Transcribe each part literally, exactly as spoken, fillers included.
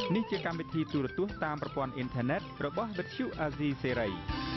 នេះជាកម្មវិធីទូរទស្សន៍តាមប្រព័ន្ធអ៊ីនធឺណិតរបស់វិទ្យុអាស៊ីសេរី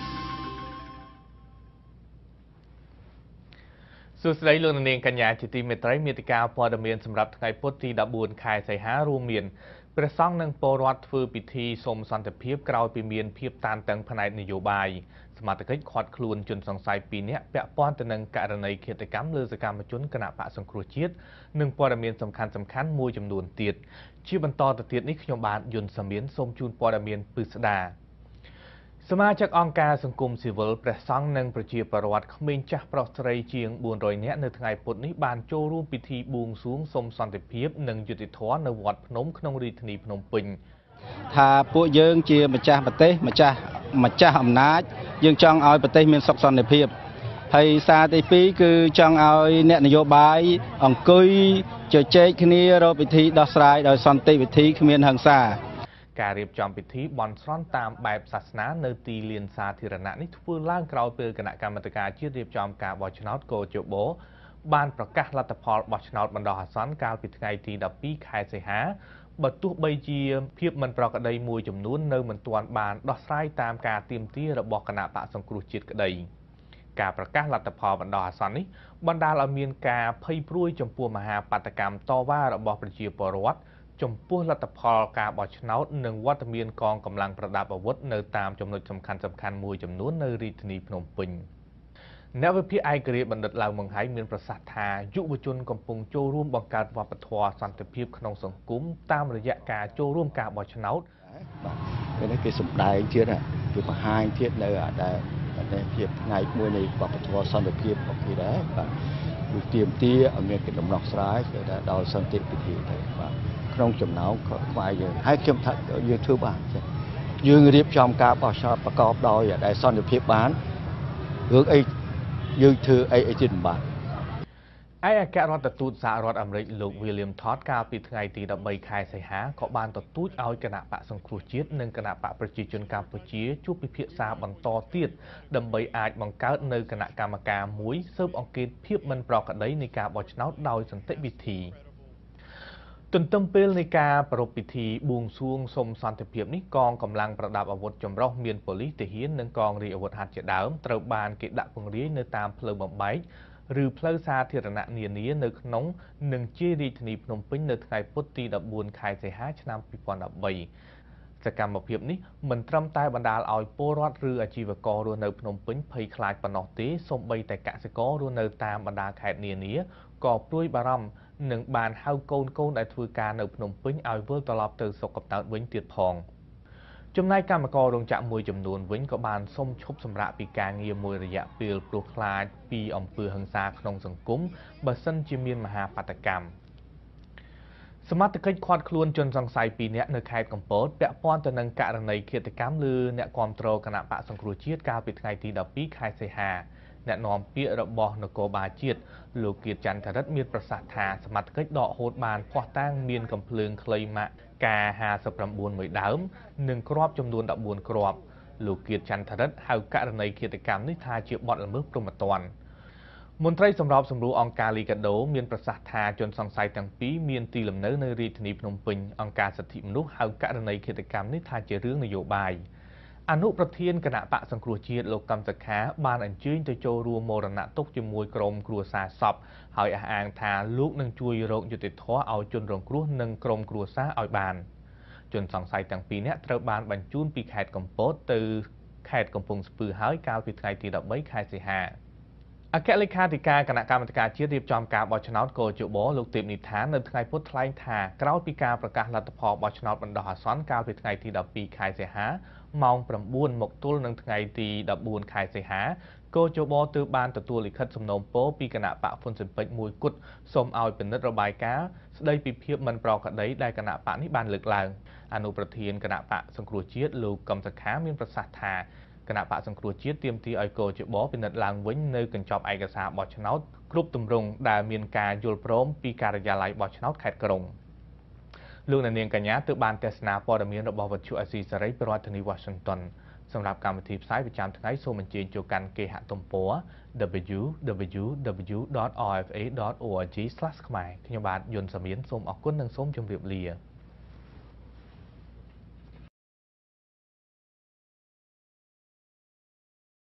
សួស្តីលោកនាងកញ្ញាជាទីមេត្រីមេតិការព័ត៌មានសម្រាប់ថ្ងៃពុធទីដប់បួនខែសីហារួមមានព្រះសង្ឃនិងពលរដ្ឋធ្វើពិធីសូមសន្តិភាពក្រោយពីមានភាពតានតឹងផ្នែកនយោបាយសមត្ថកិច្ចឃាត់ខ្លួនជនសង្ស័យពីរនាក់ពាក់ព័ន្ធទៅនឹងករណីឃាតកម្មលើសកម្មជនគណបកសង្គ្រោះជាតិនិងព័ត៌មានសំខាន់សំខាន់មួយចំនួនទៀតជាបន្តទៅទៀតនេះខ្ញុំបាទយុនសាមៀនសូមជូនព័ត៌មានពិស្ដាសមាជិកអង្គការសង្គមស៊ីវិលព្រះសង្ឃនិងប្រជាពលរដ្ឋក្មេងចាស់ប្រុសស្រីជាងបួនរយនាក់នៅថ្ងៃពុធនេះបានចូលរួមពិធីបួងសួងសុំសន្តិភាពនិងយុត្តិធម៌នៅវត្តភ្នំក្នុងរាជធានីភ្នំពេញថាពួកយើងជាម្ចាស់ប្រទេសម្ចាស់ម្ចាស់អំណាចយើងចង់ឲ្យប្រទេសមានសុខសន្តិភាពហើយសារទីពីរគឺចង់ឲ្យអ្នកនយោបាយអង្គុយជជែកគ្នារកវិធីដោះស្រាយដោយសន្តិវិធីគ្មានហិង្សាការរៀបចំពិធីបន់ស្រន់តាមបែបសាសនានៅទីលានសាធារណៈនេះធ្វើឡើងក្រោយពេលគណៈកម្មាធិការជាតិរៀបចំការបោះឆ្នោតកោជបបានប្រកាសលទ្ធផលបោះឆ្នោតបណ្ដោះអាសន្នកាលពីថ្ងៃទីដប់ពីរខែសីហាបើទោះបីជាភាពមិនប្រក្រតីមួយចំនួននៅមិនទាន់បានដោះស្រាយតាមការទាមទាររបស់គណៈបកសង្គ្រោះជាតិក្តីការប្រកាសលទ្ធផលបណ្ដោះអាសន្ននេះបណ្ដាលឲ្យមានការភ័យព្រួយចំពោះមហាបាតកម្មតវ៉ារបស់ប្រជាពលរដ្ឋចំពោះលទ្ធផលការបោះឆ្នោតនិងវត្តមានកងកម្លាំងប្រដាប់អាវុធនៅតាមចំណុចសំខាន់សំខាន់មួយចំនួននៅរាជធានីភ្នំពេញអ្នកវិភាគឯករាជ្យបណ្ឌិតឡាវម៉ុងហៃមានប្រសាសន៍ថាយុវជនកំពុងចូលរួមបង្កើតវប្បធម៌សន្តិភាពក្នុងសង្គមតាមរយៈការចូលរួមការបោះឆ្នោតបាទនេះគេសម្ដែងទៀតគេបង្ហាញទៀតនៅដែលភាពថ្ងៃមួយនៃវប្បធម៌សន្តិភាពរបស់គេដែរបាទគឺទៀមទាឲ្យមានកិច្ចដំណោះស្រាយគឺថាដោយសន្តិវិធីដែរបាទក្នុងចំណោមខ្មែរយើងហើយខ្ញុំថាយើងធ្វើបានយើងរៀបចំការបោះឆ្នោតប្រកបដោយដែលសន្តិភាពបានរឿងអីយើងធ្វើអីអីទៀតមិនបានឯអគ្គរដ្ឋទូតសហរដ្ឋអាមេរិកលោក William Todd កាលពីថ្ងៃទីដប់បីខែសីហាក៏បានទទូចឲ្យគណៈបកសង្គ្រោះជាតិនិងគណៈបកប្រជាជនកម្ពុជាជួបពិភាក្សាបន្តទៀតដើម្បីអាចបង្កើតនៅគណៈកម្មការមួយស៊ើបអង្កេតភាពមិនប្រក្រតីនៃការបោះឆ្នោតដោយសន្តិវិធីទន្ទឹមពេលនៃការប្រារព្ធពិធីបួងសួងសុំសន្តិភាពនេះកងកម្លាំងប្រដាប់អាវុធចម្រុះមានប៉ូលីសទាហាននិងកងរាជអាវុធហត្ថជាដើមត្រូវបានគេដាក់ពង្រាយនៅតាមផ្លូវបំបែកឬផ្លូវសាធារណៈនានានៅក្នុងនិងជារាជធានីភ្នំពេញនៅថ្ងៃពុធទីដប់បួនខែសីហាឆ្នាំពីរពាន់ដប់បីសកម្មភាពនេះមិនត្រឹមតែបណ្ដាលឲ្យពលរដ្ឋឬអាជីវកររស់នៅភ្នំពេញភ័យខ្លាចប៉ុណ្ណោះទេសូម្បីតែកសិកររស់នៅតាមបណ្ដាខេត្តនានាក៏ព្រួយបារម្ភនិងបានហៅកូនកូនដែលធ្វើការនៅភ្នំពេញឲ្យវិលត្រឡប់ទៅស្រុកកំណើតវិញទៀតផងចំណែកកម្មកររោងចក្រមួយចំនួនវិញក៏បានសុំឈប់សម្រាកពីការងារមួយរយៈពេលព្រោះខ្លាចពីអំពើហិង្សាក្នុងសង្គមបើសិនជាមានមហាបាតកម្មសមត្ថកិច្ចឃាត់ខ្លួនជនសង្ស័យពីរនាក់នៅខេត្តកំពតពាក់ព័ន្ធទៅនឹងករណីឃាតកម្មលើអ្នកគាំទ្រគណៈបកសង្គ្រោះជាតិកាលពីថ្ងៃទីដប់ពីរខែសីហាអ្នកនាំពាក្យរបស់នគរបាលជាតិលោកគៀតចន្ទរិទ្ធមានប្រសាសន៍ថាសមត្ថកិច្ចដកហូតបានភ័ស្តុតាងមានកំភ្លើងខ្លីម៉ាកការហាសិបប្រាំបួនមួយដើមនិងគ្រាប់ចំនួនដប់បួនគ្រាប់លោកគៀតចន្ទរិទ្ធហៅករណីឃាតកម្មនេះថាជាបទល្មើសព្រហ្មទណ្ឌមន្ត្រីសម្របសម្រួលអង្គការលីកាដូមានប្រសាសន៍ថាជនសង្ស័យទាំងពីរមានទីលំនៅនៅរាជធានីភ្នំពេញអង្គការសិទ្ធិមនុស្សហៅករណីឃាតកម្មនេះថាជារឿងនយោបាយអនុប្រធានគណៈបកសង្គ្រោះជាតិលោកកឹមសុខាបានអញ្ជើញទៅចូលរួមមរណទុក្ខជាមួយក្រុមគ្រួសារសពហើយអះអាងថាលោកនឹងជួយរកយុត្តិធម៌ឲ្យជនរងគ្រោះនិងក្រុមគ្រួសារឲ្យបានជនសង្ស័យទាំងពីរនាក់ត្រូវបានបញ្ជូនពីខេត្តកំពតទៅខេត្តកំពង់ស្ពឺហើយកាលពីថ្ងៃទីដប់បីខែសីហាអគ្គលេខាធិការគណៈកម្មាធិការជាតិរៀបចំការបោះឆ្នោតកោជបលោកទេពនិថាននៅថ្ងៃពុធថ្លែងថាក្រោយពីការប្រកាសលទ្ធផលបោះឆ្នោតបណ្ដោះអាសន្នកាលពីថ្ងៃទីដប់ពីរខែសីហាម៉ោងប្រាំបួនមកទល់នឹងថ្ងៃទីដប់បួនខែសីហាកោជបទើបបានទទួលលិខិតសំណូមពរពីគណៈបកហ៊ុនស៊ិនប៉ិចមួយគត់សូមឲ្យពិនិត្យរបាយការណ៍ស្ដីពីភាពមិនប្រក្រតីដែលគណៈបកនេះបានលើកឡើងអនុប្រធានគណៈបកសង្គ្រោះជាតិលោកកឹមសុខាមានប្រសាសន៍ថាគណៈបកសង្គ្រោះជាតិទាមទារឲ្យកោជបពិនិត្យឡើងវិញនៅកញ្ចប់ឯកសារបោះឆ្នោតគ្រប់ទម្រង់ដែលមានការយល់ព្រមពីការិយាល័យបោះឆ្នោតខេត្តក្រុងលោកនាងកញ្ញាទើបបានទស្សនាព័ត៌មានរបស់វិទ្យុអាស៊ីសេរីពីរដ្ឋធានី Washington សម្រាប់កម្មវិធីផ្សាយប្រចាំថ្ងៃសូមអញ្ជើញចូលកាន់គេហទំព័រ double-u double-u double-u ដត r f a ដត org ស្លាស ខ្មែរខ្ញុំបាទយុនសាមៀនសូមអរគុណនិងសូមជម្រាបលា